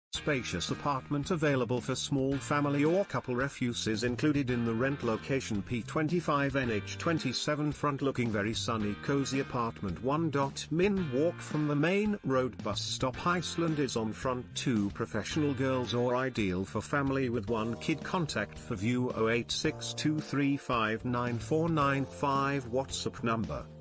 Spacious apartment available for small family or couple. Refuse is included in the rent. Location P25NH27. Front looking very sunny cozy apartment. 1.min walk from the main road. Bus stop. Iceland is on front. 2 professional girls or ideal for family with 1 kid. Contact for view 0862359495. WhatsApp number